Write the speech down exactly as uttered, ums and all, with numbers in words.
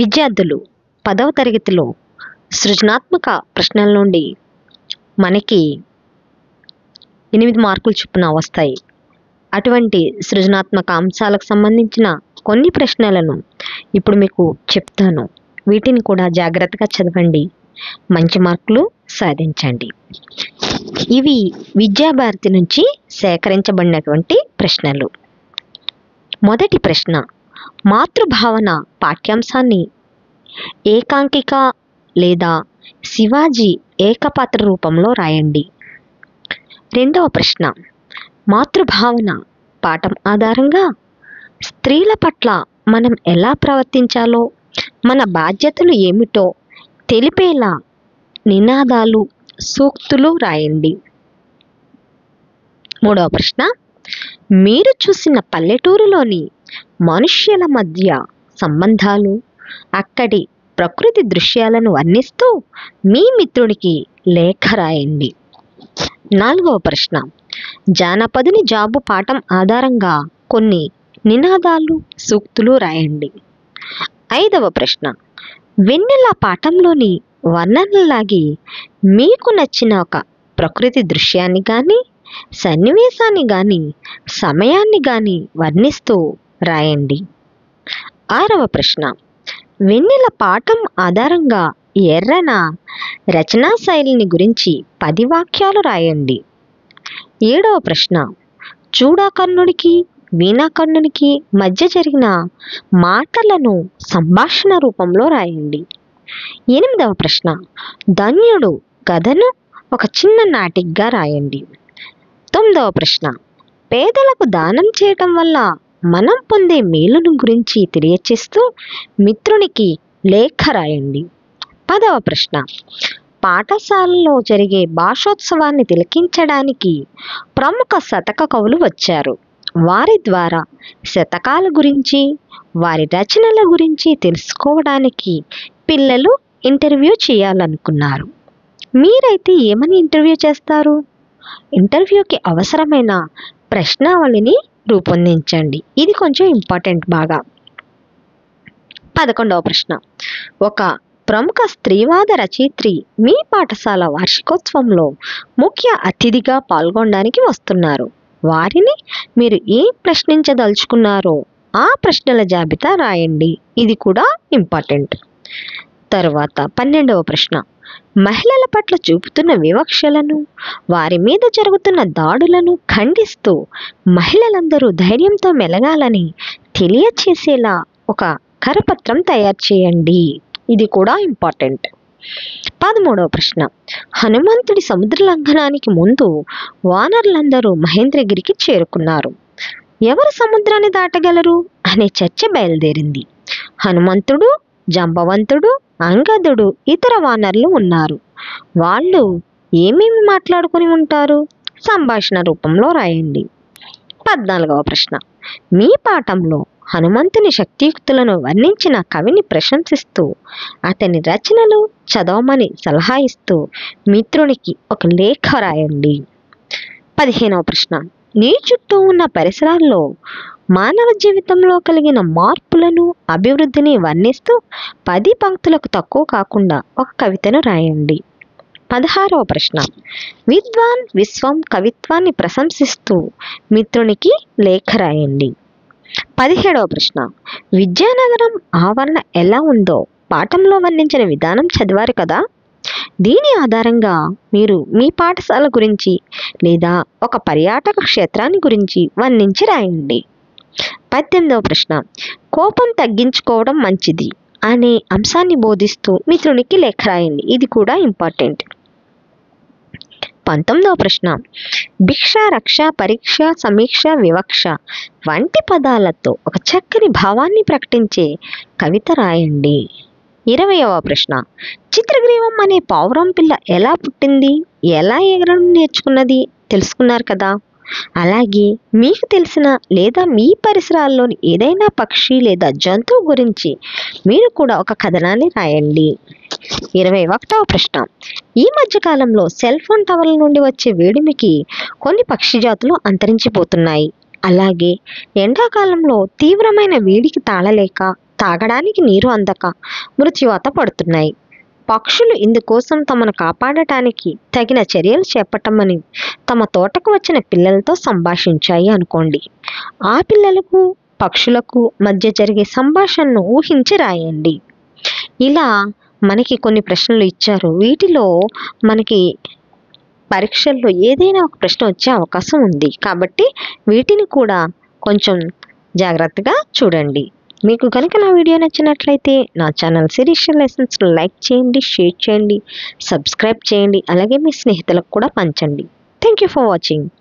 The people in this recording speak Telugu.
విద్యార్థులు పదవ తరగతిలో సృజనాత్మక ప్రశ్నల నుండి మనకి ఎనిమిది మార్కులు చొప్పున వస్తాయి. అటువంటి సృజనాత్మక అంశాలకు సంబంధించిన కొన్ని ప్రశ్నలను ఇప్పుడు మీకు చెప్తాను. వీటిని కూడా జాగ్రత్తగా చదవండి, మంచి మార్కులు సాధించండి. ఇవి విద్యాభారతి నుంచి సేకరించబడినటువంటి ప్రశ్నలు. మొదటి ప్రశ్న, మాతృభావన పాఠ్యాంశాన్ని ఏకాంకిక లేదా శివాజీ ఏకపాత్ర రూపంలో రాయండి. రెండవ ప్రశ్న, మాతృభావన పాఠం ఆధారంగా స్త్రీల పట్ల మనం ఎలా ప్రవర్తించాలో, మన బాధ్యతలు ఏమిటో తెలిపేలా నినాదాలు, సూక్తులు రాయండి. మూడవ ప్రశ్న, మీరు చూసిన పల్లెటూరులోని మనుష్యుల మధ్య సంబంధాలు, అక్కడి ప్రకృతి దృశ్యాలను వర్ణిస్తూ మీ మిత్రుడికి లేఖ రాయండి. నాలుగవ ప్రశ్న, జానపదుని జాబు పాఠం ఆధారంగా కొన్ని నినాదాలు, సూక్తులు రాయండి. ఐదవ ప్రశ్న, వెన్నెల పాఠంలోని వర్ణనలాగి మీకు నచ్చిన ఒక ప్రకృతి దృశ్యాన్ని కానీ, సన్నివేశాన్ని కానీ, సమయాన్ని కానీ వర్ణిస్తూ రాయండి. ఆరవ ప్రశ్న, వెన్నెల పాఠం ఆధారంగా ఎర్రన రచనా శైలిని గురించి పది వాక్యాలు రాయండి. ఏడవ ప్రశ్న, చూడాకర్ణుడికి వీణాకర్ణునికి మధ్య జరిగిన మాటలను సంభాషణ రూపంలో రాయండి. ఎనిమిదవ ప్రశ్న, ధన్యుడు కథను ఒక చిన్న నాటికగా రాయండి. తొమ్మిదవ ప్రశ్న, పేదలకు దానం చేయటం వల్ల మనం పొందే మేలును గురించి తెలియచేస్తూ మిత్రునికి లేఖ రాయండి. పదవ ప్రశ్న, పాఠశాలలో జరిగే భాషోత్సవాన్ని తిలకించడానికి ప్రముఖ శతక కవులు వచ్చారు. వారి ద్వారా శతకాల గురించి, వారి రచనల గురించి తెలుసుకోవడానికి పిల్లలు ఇంటర్వ్యూ చేయాలనుకున్నారు. మీరైతే ఏమని ఇంటర్వ్యూ చేస్తారు? ఇంటర్వ్యూకి అవసరమైన ప్రశ్నావళిని రూపొందించండి. ఇది కొంచెం ఇంపార్టెంట్ బాగా. పదకొండవ ప్రశ్న, ఒక ప్రముఖ స్త్రీవాద రచయిత్రి మీ పాఠశాల వార్షికోత్సవంలో ముఖ్య అతిథిగా పాల్గొనడానికి వస్తున్నారు. వారిని మీరు ఏం ప్రశ్నించదలుచుకున్నారో ఆ ప్రశ్నల జాబితా రాయండి. ఇది కూడా ఇంపార్టెంట్. తరువాత పన్నెండవ ప్రశ్న, మహిళల పట్ల చూపుతున్న వివక్షలను, వారి మీద జరుగుతున్న దాడులను ఖండిస్తూ మహిళలందరూ ధైర్యంతో మెలగాలని తెలియచేసేలా ఒక కరపత్రం తయారు చేయండి. ఇది కూడా ఇంపార్టెంట్. పదమూడవ ప్రశ్న, హనుమంతుడి సముద్ర లంఘనానికి ముందు వానరులందరూ మహేంద్రగిరికి చేరుకున్నారు. ఎవరు సముద్రాన్ని దాటగలరు అనే చర్చ బయలుదేరింది. హనుమంతుడు, జాంబవంతుడు, అంగదుడు, ఇతర వానరులు ఉన్నారు. వాళ్ళు ఏమేమి మాట్లాడుకుని ఉంటారు? సంభాషణ రూపంలో రాయండి. పద్నాలుగవ ప్రశ్న, మీ పాఠంలో హనుమంతుని శక్తియుక్తులను వర్ణించిన కవిని ప్రశంసిస్తూ అతని రచనలు చదవమని సలహా ఇస్తూ మిత్రునికి ఒక లేఖ రాయండి. పదిహేనవ ప్రశ్న, నీ చుట్టూ ఉన్న పరిసరాల్లో మానవ జీవితంలో కలిగిన మార్పులను, అభివృద్ధిని వర్ణిస్తూ పది పంక్తులకు తక్కువ కాకుండా ఒక కవితను రాయండి. పదహారవ ప్రశ్న, విద్వాన్ విశ్వం కవిత్వాన్ని ప్రశంసిస్తూ మిత్రునికి లేఖ రాయండి. పదిహేడవ ప్రశ్న, విద్యానగరం ఆవరణ ఎలా ఉందో పాఠంలో వర్ణించిన విధానం చదివారు కదా. దీని ఆధారంగా మీరు మీ పాఠశాల గురించి లేదా ఒక పర్యాటక క్షేత్రాన్ని గురించి వర్ణించి రాయండి. పద్దెనిమిదవ ప్రశ్న, కోపం తగ్గించుకోవడం మంచిది అనే అంశాన్ని బోధిస్తూ మిత్రునికి లేఖ రాయండి. ఇది కూడా ఇంపార్టెంట్. పంతొమ్మిదవ ప్రశ్న, భిక్ష, రక్ష, పరీక్ష, సమీక్ష, వివక్ష వంటి పదాలతో ఒక చక్కని భావాన్ని ప్రకటించే కవిత రాయండి. ఇరవయవ ప్రశ్న, చిత్రగ్రీవం అనే పావురం పిల్ల ఎలా పుట్టింది, ఎలా ఎగరడం నేర్చుకున్నది తెలుసుకున్నారు కదా. అలాగే మీకు తెలిసిన లేదా మీ పరిసరాల్లోని ఏదైనా పక్షి లేదా జంతువు గురించి మీరు కూడా ఒక కథనాన్ని రాయండి. ఇరవై ఒకటవ ప్రశ్న, ఈ మధ్యకాలంలో సెల్ ఫోన్ టవర్ల నుండి వచ్చే వేడిమికి కొన్ని పక్షి జాతులు అంతరించిపోతున్నాయి. అలాగే ఎండాకాలంలో తీవ్రమైన వేడికి తాళలేక తాగడానికి నీరు అందక మృత్యువాత పడుతున్నాయి. పక్షులు ఇందుకోసం తమను కాపాడటానికి తగిన చర్యలు చేపట్టమని తమ తోటకు వచ్చిన పిల్లలతో సంభాషించాయి అనుకోండి. ఆ పిల్లలకు పక్షులకు మధ్య జరిగే సంభాషణను ఊహించి రాయండి. ఇలా మనకి కొన్ని ప్రశ్నలు ఇచ్చారు. వీటిలో మనకి పరీక్షల్లో ఏదైనా ఒక ప్రశ్న వచ్చే అవకాశం ఉంది. కాబట్టి వీటిని కూడా కొంచెం జాగ్రత్తగా చూడండి. మీకు కనుక నా వీడియో నచ్చినట్లయితే నా ఛానల్ శిరీష లెసన్స్ లైక్ చేయండి, షేర్ చేయండి, సబ్స్క్రైబ్ చేయండి. అలాగే మీ స్నేహితులకు కూడా పంచండి. Thank you for watching.